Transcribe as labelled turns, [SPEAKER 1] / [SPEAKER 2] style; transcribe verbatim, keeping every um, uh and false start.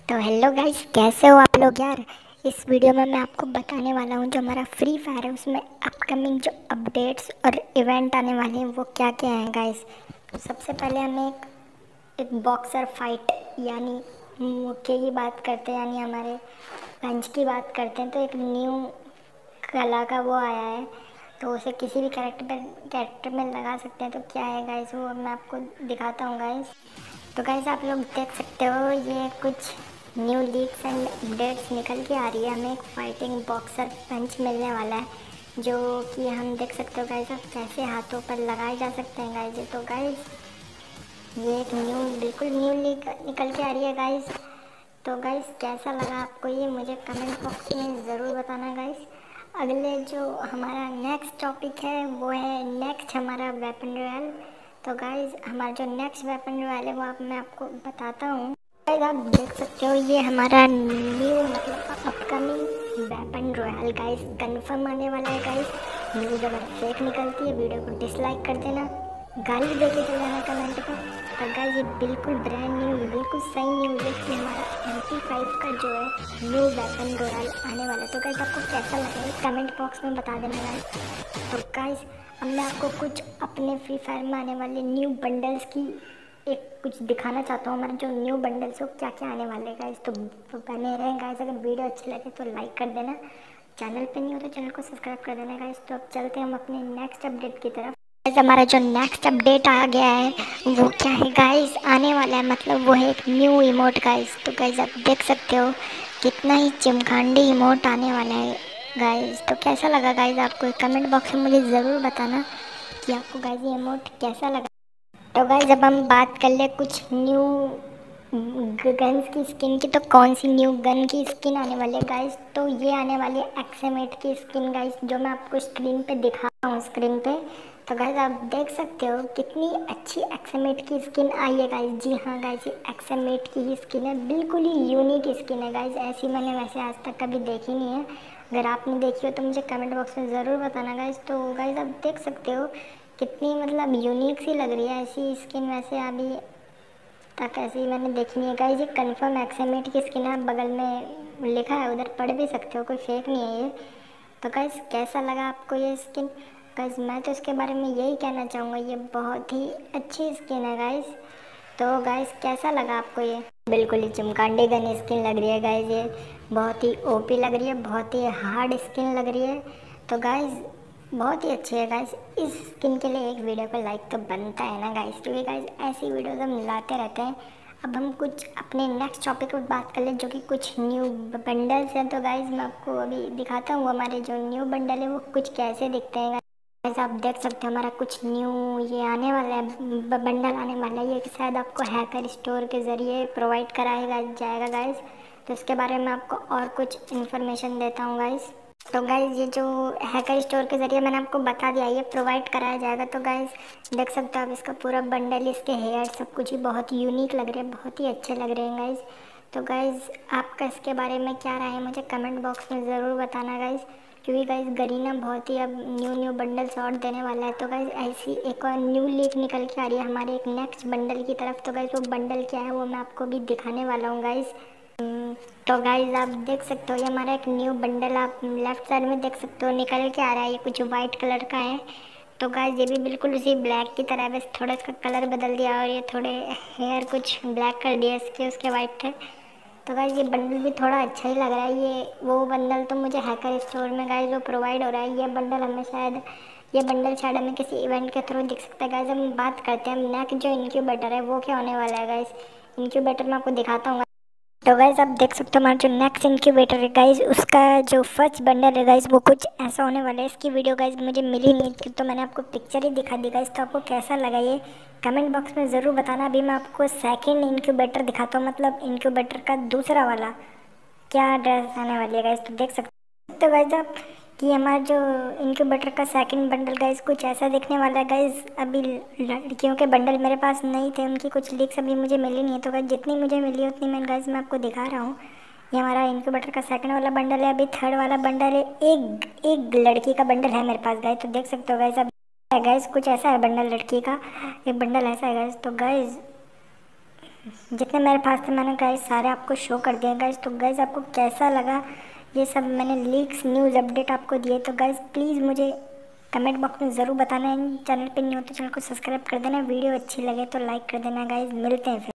[SPEAKER 1] तो hello guys, कैसे हो आप लोग यार। इस वीडियो में मैं आपको बताने वाला हूँ जो हमारा फ्री फायर है उसमें अपकमिंग जो अपडेट्स और इवेंट आने वाले हैं वो क्या क्या हैं गाइस। तो सबसे पहले हमें एक, एक बॉक्सर फाइट यानी मुक्के की बात करते हैं, यानी हमारे पंच की बात करते हैं। तो एक न्यू कला का वो आया है, तो उसे किसी भी कैरेक्टर पर कैरेक्टर में लगा सकते हैं। तो क्या है गाइस, वो मैं आपको दिखाता हूँ गाइस। तो गाइस आप लोग देख सकते हो, ये कुछ न्यू लीक्स एंड अपडेट्स निकल के आ रही है। हमें एक फाइटिंग बॉक्सर पंच मिलने वाला है जो कि हम देख सकते हो गाइस, अब कैसे हाथों पर लगाए जा सकते हैं गाइस। तो गाइस ये एक न्यू बिल्कुल न्यू लीक निकल के आ रही है गाइस। तो गाइस कैसा लगा आपको ये, मुझे कमेंट बॉक्स में ज़रूर बताना गाइस। अगले जो हमारा नेक्स्ट टॉपिक है वो है नेक्स्ट हमारा वेपन रॉयल। तो गाइस हमारा जो नेक्स्ट वेपन रॉयल है वो आप मैं आपको बताता हूँ। गाइस आप देख सकते हो ये हमारा न्यू मतलब upcoming weapon royal guys confirm आने वाला है गाइस। न्यूज़ अगर फेक निकलती है वीडियो को डिसलाइक कर देना, गाली दे के चले जाना कमेंट पर। और गाइस ये बिल्कुल ब्रांड न्यू बिल्कुल सही न्यूज़ है कि हमारा एम पी फाइव का जो है न्यू वेपन रॉयल आने वाला है। तो गाइस आपको कैसा लगा है कमेंट बॉक्स में बता देना गाइस। तो गाइस अब मैं आपको कुछ अपने फ्री फायर में आने वाले न्यू बंडल्स की एक कुछ दिखाना चाहता हूँ। हमारे जो न्यू बंडल्स हो क्या क्या आने वाले हैं गाइस। तो बने रहें गाइस, अगर वीडियो अच्छी लगे तो लाइक कर देना, चैनल पे नहीं हो तो चैनल को सब्सक्राइब कर देना गाइस। तो अब चलते हैं हम अपने नेक्स्ट अपडेट की तरफ। गाइस हमारा जो नेक्स्ट अपडेट आ गया है वो क्या है गाइस, आने वाला है मतलब वो है एक न्यू इमोट गाइस। तो गाइस आप देख सकते हो कितना ही चिमखांडी इमोट आने वाला है गाइस। तो कैसा लगा गाइस आपको, कमेंट बॉक्स में मुझे ज़रूर बताना कि आपको गाइस ये इमोट कैसा लगा। तो गाइस अब हम बात कर ले कुछ न्यू गन्स की स्किन की। तो कौन सी न्यू गन की स्किन आने वाली है गाइस, तो ये आने वाली है एक्सएमेट की स्किन गाइस, जो मैं आपको स्क्रीन पे दिखा रहा हूँ स्क्रीन पे। तो गाइस आप देख सकते हो कितनी अच्छी एक्सएमेट की स्किन आई है गाइस। जी हाँ गाइस, ये एक्सएमेट की ही स्किन है, बिल्कुल ही यूनिक स्किन है गाइस। ऐसी मैंने वैसे आज तक कभी देखी नहीं है। अगर आपने देखी हो तो मुझे कमेंट बॉक्स में ज़रूर बताना गाइस। तो गाइस आप देख सकते हो कितनी मतलब यूनिक सी लग रही है ऐसी स्किन, वैसे अभी तक ऐसी मैंने देखी नहीं है गाइस। ये कंफर्म एक्सएमेट की स्किन है, बगल में लिखा है, उधर पढ़ भी सकते हो, कोई फेक नहीं है ये। तो गाइस कैसा लगा आपको ये स्किन गाइस, मैं तो इसके बारे में यही कहना चाहूँगा, ये बहुत ही अच्छी स्किन है गाइस। तो गाइस कैसा लगा आपको ये, बिल्कुल ही चमकांडी गन स्किन लग रही है गाइस। ये बहुत ही ओपी लग रही है, बहुत ही हार्ड स्किन लग रही है। तो गाइस बहुत ही अच्छी है गाइस। इस स्किन के लिए एक वीडियो को लाइक तो बनता है ना गाइस, क्योंकि गाइस ऐसी वीडियोस हम लाते रहते हैं। अब हम कुछ अपने नेक्स्ट टॉपिक पर बात कर लें जो कि कुछ न्यू बंडल्स हैं। तो गाइस मैं आपको अभी दिखाता हूँ हमारे जो न्यू बंडल है वो कुछ कैसे दिखते हैं गाइस। आप देख सकते हैं हमारा कुछ न्यू ये आने वाला है, बंडल आने वाला है। ये कि शायद आपको हैकर स्टोर के ज़रिए प्रोवाइड कराया जाएगा गाइस। तो इसके बारे में आपको और कुछ इन्फॉर्मेशन देता हूँ गाइस। तो गाइज़ ये जो हैकर स्टोर के ज़रिए मैंने आपको बता दिया ये प्रोवाइड कराया जाएगा। तो गाइज़ देख सकते हो आप इसका पूरा बंडल, इसके हेयर सब कुछ ही बहुत यूनिक लग रहे हैं, बहुत ही अच्छे लग रहे हैं गाइज़। तो गाइज़ आपका इसके बारे में क्या राय है मुझे कमेंट बॉक्स में ज़रूर बताना गाइज़, क्योंकि गाइज़ गरीना बहुत ही अब न्यू न्यू बंडल्स और देने वाला है। तो गाइज़ ऐसी एक और न्यू लीक निकल के आ रही है हमारे एक नेक्स्ट बंडल की तरफ। तो गाइज़ वो बंडल क्या है वो मैं आपको भी दिखाने वाला हूँ गाइज़। तो गाइज आप देख सकते हो ये हमारा एक न्यू बंडल आप लेफ्ट साइड में देख सकते हो निकल के आ रहा है, ये कुछ वाइट कलर का है। तो गाइज ये भी बिल्कुल उसी ब्लैक की तरह है, बस थोड़ा इसका कलर बदल दिया और ये थोड़े हेयर कुछ ब्लैक कर दिया इसके, उसके वाइट थे। तो गाइज ये बंडल भी थोड़ा अच्छा ही लग रहा है। ये वो बंडल तो मुझे हैकर स्टोर में गाइज वो प्रोवाइड हो रहा है, ये बंडल हमें शायद ये बंडल शायद हमें किसी इवेंट के थ्रू दिख सकता है गाइज। हम बात करते हैं नेक्स्ट जो इनक्यूबेटर है वो क्या होने वाला है गाइज। इनक्यूबेटर मैं आपको दिखाता हूँ। तो गाइज आप देख सकते हो हमारा जो नेक्स्ट इनक्यूबेटर है गाइज उसका जो फर्स्ट बंडल है गाइज वो कुछ ऐसा होने वाला है। इसकी वीडियो गाइज मुझे मिली नहीं थी तो मैंने आपको पिक्चर ही दिखा दी गाइज। तो आपको कैसा लगा ये कमेंट बॉक्स में ज़रूर बताना। अभी मैं आपको सेकंड इनक्यूबेटर दिखाता हूँ, मतलब इनक्यूबेटर का दूसरा वाला क्या ड्रेस आने वाली है गाइज। तो देख सकते हो तो गाइज आप कि हमारा जो इनक्यूबेटर का सेकंड बंडल गाइज कुछ ऐसा दिखने वाला है गाइज। अभी लड़कियों के बंडल मेरे पास नहीं थे, उनकी कुछ लीक्स अभी मुझे मिली नहीं है। तो गाइज जितनी मुझे मिली उतनी मैं गाइज मैं आपको दिखा रहा हूँ। ये हमारा इनक्यूबेटर का सेकंड वाला बंडल है, अभी थर्ड वाला बंडल है, एक एक लड़की का बंडल है मेरे पास गाइज। तो देख सकते हो गाइज अब गाइज कुछ ऐसा है बंडल लड़की का, एक बंडल ऐसा है गाइज। तो गाइज जितने मेरे पास थे मैंने गाइस सारे आपको शो कर दिए गाइस। तो गाइस आपको कैसा लगा ये सब मैंने लीक्स न्यूज़ अपडेट आपको दिए? तो गाइस प्लीज़ मुझे कमेंट बॉक्स में ज़रूर बताना है। चैनल पे नहीं हो तो चैनल को सब्सक्राइब कर देना। वीडियो अच्छी लगे तो लाइक कर देना गाइस। मिलते हैं फिर।